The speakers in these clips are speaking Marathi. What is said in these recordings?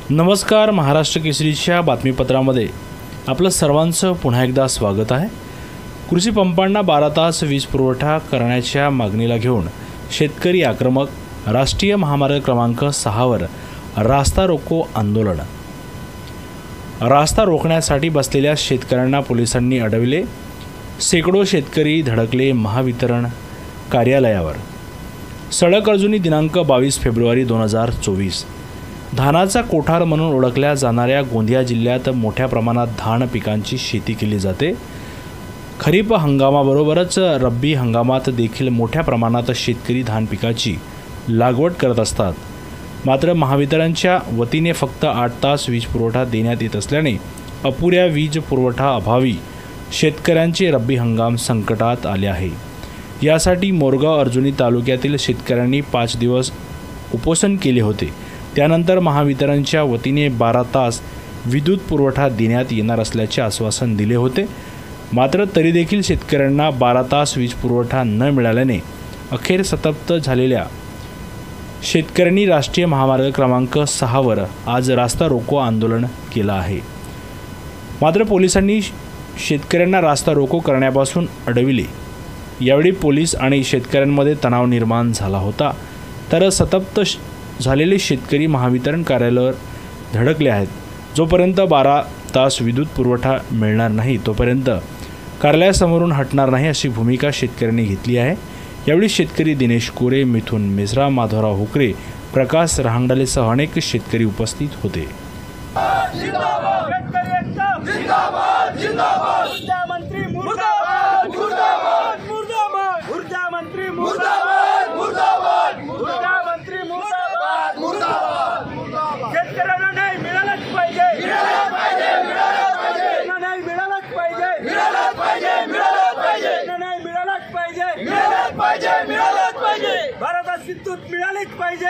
नमस्कार, महाराष्ट्र केसरीच्या बातमीपत्रामध्ये आपलं सर्वांचं पुन्हा एकदा स्वागत आहे। कृषी पंपांना 12 तास वीज पुरवठा करण्याच्या मागणीला घेऊन शेतकरी आक्रमक, राष्ट्रीय महामार्ग क्रमांक 6 वर रास्ता रोको आंदोलन। रास्ता रोखण्यासाठी बसलेल्या शेतकऱ्यांना पोलिसांनी अडवले। शेकडो शेतकरी धडकले महावितरण कार्यालयावर। सडक अर्जुनी दिनांक 22 फेब्रुवारी 2024। धानाचा कोठार म्हणून ओळखल्या जाणाऱ्या गोंदिया जिल्ह्यात मोठ्या प्रमाणात धान पिकांची शेती केली जाते। खरीप हंगामाबरोबरच रब्बी हंगामात देखील मोठ्या प्रमाणात शेतकरी धान पिकाची लागवड करत असतात। मात्र महावितरणच्या वतीने फक्त 8 तास वीज पुरवठा देण्यात येत असल्याने अपुऱ्या वीज पुरवठा अभावी शेतकऱ्यांचे रब्बी हंगाम संकटात आले आहे। यासाठी मोरगाव अर्जुनी तालुक्यातील शेतकऱ्यांनी 5 दिवस उपोषण केले होते। त्यानंतर महावितरणच्या वतीने 12 तास विद्युत पुरवठा देण्यात येणार असल्याचे आश्वासन दिले होते। मात्र तरी देखील शेतकऱ्यांना 12 तास वीज पुरवठा न मिळाल्याने अखेर संतप्त झालेल्या शेतकऱ्यांनी राष्ट्रीय महामार्ग क्रमांक 6 वर आज रास्ता रोको आंदोलन केलं आहे। मात्र पोलिसांनी शेतकऱ्यांना रास्ता रोको करण्यापासून अडविले। यावेळी पोलीस आणि शेतकऱ्यांमध्ये तणाव निर्माण झाला होता। तर संतप्त झालेले शेतकरी महावितरण कार्यालयावर धडकले आहेत। जोपर्यंत 12 तास विद्युत पुरवठा मिळणार नाही तोपर्यंत कार्यालयासमोरून हटणार नाही अशी भूमिका शेतकऱ्यांनी घेतली आहे। यावेळी शेतकरी दिनेश कोरे, मिथुन मेश्राम, माधवराव हुकरे, प्रकाश रहांगडालेसह अनेक शेतकरी उपस्थित होते। विद्युत मिळालीच पाहिजे।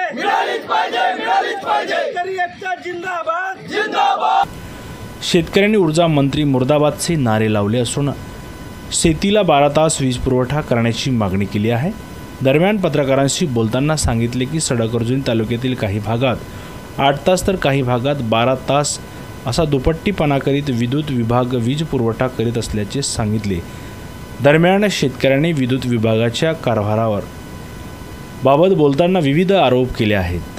शेतकऱ्यांनी ऊर्जा मंत्री मुर्दाबादचे नारे लावले असून शेतीला 12 तास वीज पुरवठा करण्याची मागणी केली आहे। दरम्यान पत्रकारांशी बोलताना सांगितले की सडक अर्जुनी तालुक्यातील काही भागात 8 तास तर काही भागात 12 तास असा दुपट्टीपणा करीत विद्युत विभाग वीज पुरवठा करीत असल्याचे सांगितले। दरम्यान शेतकऱ्यांनी विद्युत विभागाच्या कारभारावर बाबत बोलताना विविध आरोप केले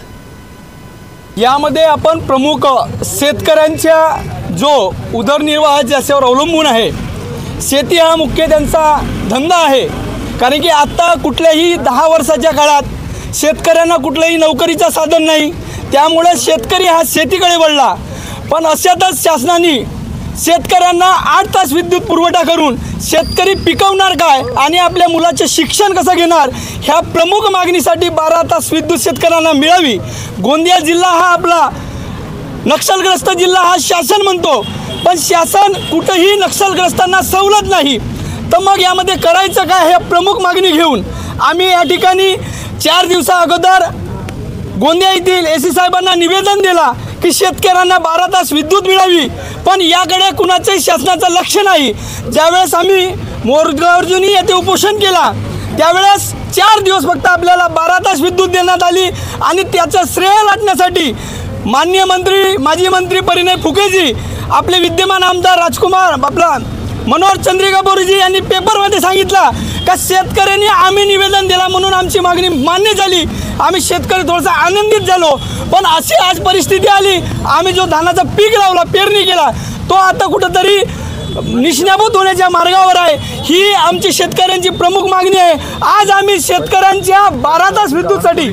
आहेत। यामध्ये आपण प्रमुख शेतकऱ्यांच्या जो उदरनिर्वाह ज्याच्यावर अवलंबून आहे, शेती हा मुख्य त्यांचा धंदा आहे। कारण की आता कुठल्याही 10 वर्षाच्या काळात शेतकऱ्यांना कुठलंही नोकरीचं साधन नाही, त्यामुळे शेतकरी हा शेतीकडे वळला। पण अशातच शासनाने शेतकऱ्यांना 8 तास विद्युत पुरवठा करून शेतकरी पिकवणार काय आणि आपल्या मुलाचे शिक्षण कसं घेणार, ह्या प्रमुख मागणीसाठी 12 तास विद्युत शेतकऱ्यांना मिळावी। गोंदिया जिल्हा हा आपला नक्षलग्रस्त जिल्हा हा शासन म्हणतो, पण शासन कुठेही नक्षलग्रस्तांना सवलत नाही। तर मग यामध्ये करायचं काय, हे प्रमुख मागणी घेऊन आम्ही या ठिकाणी 4 दिवसा अगोदर गोंदिया येथील एसी साहेबांना निवेदन दिला की शेतकऱ्यांना 12 तास विद्युत मिळावी, पण याकडे कुणाचंही शासनाचं लक्ष नाही। ज्यावेळेस आम्ही मोरगाव अर्जुनी येथे उपोषण केला त्यावेळेस 4 दिवस फक्त आपल्याला 12 तास विद्युत देण्यात आली आणि त्याचं श्रेय लाटण्यासाठी माननीय मंत्री, माजी मंत्री परिणय फुकेजी, आपले विद्यमान आमदार राजकुमार आपला मनोहर चंद्रिका बोरीजी यांनी पेपरमध्ये सांगितलं का शेतकऱ्यांनी आम्ही निवेदन दिला म्हणून आमची मागणी मान्य झाली। आम्ही शेतकरी थोडासा आनंदित झालो, पण अशी आज परिस्थिती आली, आम्ही जो धानाचा पीक लावला, पेरणी केला, तो आता कुठंतरी निष्णाभूत होण्याच्या मार्गावर आहे। ही आमची शेतकऱ्यांची प्रमुख मागणी आहे। आज आम्ही शेतकऱ्यांच्या 12 तास विद्युतसाठी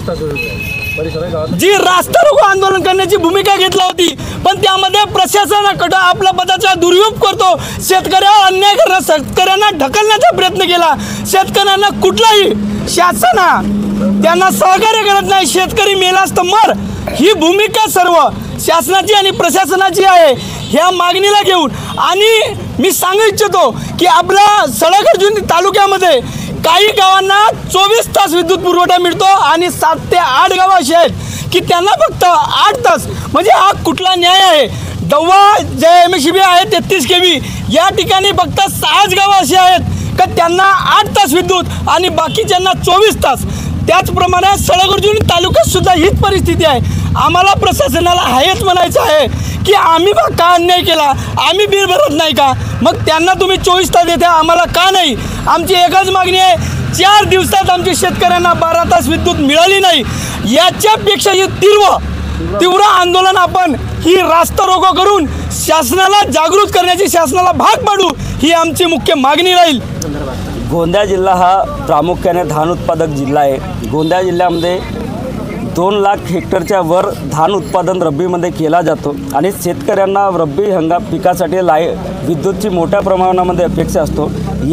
जी रास्ता रोको आंदोलन करण्याची भूमिका घेतली होती, पण त्यामध्ये प्रशासनाकडे आपल्या पदाचा दुरुपयोग करतो, शेतकऱ्यावर अन्याय करण्याचा, शेतकऱ्यांना ढकलण्याचा प्रयत्न केला। शेतकऱ्यांना कुठलाही शासन त्यांना सहकार्य करत नाही। शेतकरी मेलास तर मर, ही भूमिका सर्व शासनाची आणि प्रशासनाची आहे। ह्या मागणीला घेऊन आणि मी सांगू इच्छितो की आपल्या सडक अर्जुनी तालुक्यामध्ये काही गावांना 24 तास विद्युत पुरवठा मिळतो आणि 7 ते 8 गावं अशी आहेत की त्यांना फक्त 8 तास, म्हणजे हा कुठला न्याय आहे। दवा जे MSCB आहे 33 kV, या ठिकाणी फक्त 6 गावं अशी आहेत का त्यांना 8 तास विद्युत आणि बाकीच्यांना 24 तास। त्याचप्रमाणे सडक अर्जुनी तालुक्यात सुद्धा हीच परिस्थिती आहे। आम्हाला प्रशासनाला हेच म्हणायचं आहे की आम्ही बा का अन्याय केला, आम्ही बिल भरत नाही का? मग त्यांना तुम्ही 24 तास देता, आम्हाला का नाही? आमची एकच मागणी आहे, 4 दिवसात आमच्या शेतकऱ्यांना 12 तास विद्युत मिळाली नाही, याच्यापेक्षा तीव्र आंदोलन आपण ही रास्ता रोको करून शासनाला जागृत करण्याची, शासनाला भाग पाडू, ही आमची मुख्य मागणी राहील. गोंदिया जिल्हा हा प्रामुख्याने धान उत्पादक जिल्हा आहे. गोंदिया जिल्ह्यामध्ये 2 लाख हेक्टरच्या वर धान उत्पादन रब्बीमध्ये केला जातो आणि शेतकऱ्यांना रब्बी हंगाम पिकासाठी विद्युतची मोठ्या प्रमाणामध्ये अपेक्षा असतो.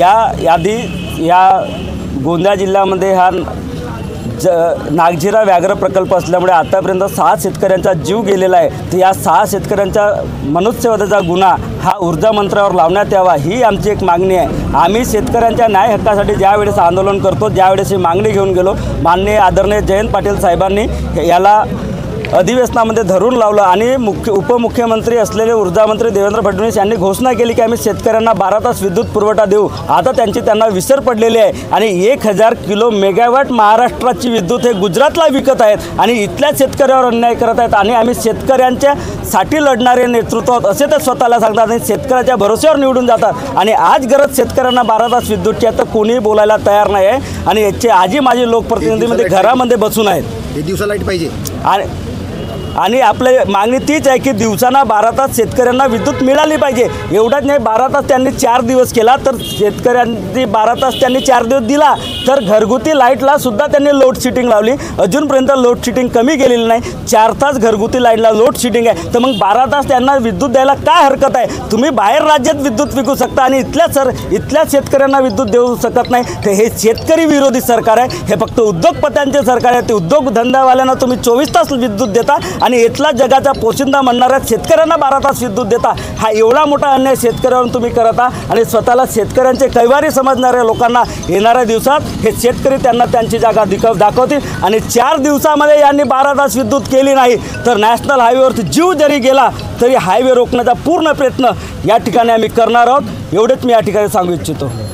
या गोंदिया जिल्ह्यामध्ये हा नागझिरा व्याघ्र प्रकल्प असल्यामुळे आतापर्यंत 6 शेतकऱ्यांचा जीव गेलेला आहे. तर या 6 शेतकऱ्यांच्या मनुष्यवधाचा गुन्हा हा ऊर्जा मंत्र्यावर लावण्यात यावा, ही आमची एक मागणी आहे. आम्ही शेतकऱ्यांच्या न्याय हक्कासाठी ज्यावेळेस आंदोलन करतो, ज्यावेळेस ही मागणी घेऊन गेलो, माननीय आदरणीय जयंत पाटील साहेबांनी याला अधिवेशनामध्ये धरून लावलं आणि उपमुख्यमंत्री असलेले ऊर्जामंत्री देवेंद्र फडणवीस यांनी घोषणा केली की आम्ही शेतकऱ्यांना 12 तास विद्युत पुरवठा देऊ. आता त्यांना विसर पडलेली आहे आणि 1000 किलो मेगावॅट महाराष्ट्राची विद्युत हे गुजरातला विकत आहेत आणि इथल्या शेतकऱ्यावर अन्याय करत आहेत. आणि आम्ही शेतकऱ्यांच्यासाठी लढणारे नेतृत्व आहोत असे ते स्वतःला सांगतात आणि शेतकऱ्याच्या भरोश्यावर निवडून जातात. आणि आज गरज शेतकऱ्यांना 12 तास विद्युतची आहे, तर कोणीही बोलायला तयार नाही आहे. आणि याचे आजी माझे लोकप्रतिनिधीमध्ये घरामध्ये बसून आहेत. एक दिवसा लाईट पाहिजे आणि आपली मागणी तीच आहे की दिवसांना 12 तास शेतकऱ्यांना विद्युत मिळाली पाहिजे. एवढंच नाही, 12 तास त्यांनी 4 दिवस केला तर शेतकऱ्यांनी 12 तास त्यांनी 4 दिवस दिला तर घरगुती लाईटला सुद्धा त्यांनी लोडशेडिंग लावली. अजूनपर्यंत लोडशेडिंग कमी गेलेली नाही. 4 तास घरगुती लाईटला लोडशेडिंग आहे, तर मग 12 तास त्यांना विद्युत द्यायला काय हरकत आहे? तुम्ही बाहेर राज्यात विद्युत विकू शकता आणि इथल्या शेतकऱ्यांना विद्युत देऊ शकत नाही. तर हे शेतकरी विरोधी सरकार आहे. हे फक्त उद्योगपत्यांचे सरकार आहे. ते उद्योगधंदावाल्यांना तुम्ही 24 तास विद्युत देता आणि इथला जगाचा पोशिंदा म्हणणाऱ्या शेतकऱ्यांना 12 तास विद्युत देता. हा एवढा मोठा अन्याय शेतकऱ्यावर तुम्ही करता आणि स्वतःला शेतकऱ्यांचे कैवारी समजणाऱ्या लोकांना येणाऱ्या दिवसात हे शेतकरी त्यांना त्यांची जागा दाखवतील. आणि 4 दिवसामध्ये यांनी 12 तास विद्युत केली नाही तर नॅशनल हायवेवरती जीव जरी गेला तरी हायवे रोखण्याचा पूर्ण प्रयत्न या ठिकाणी आम्ही करणार आहोत. एवढेच मी या ठिकाणी सांगू इच्छितो.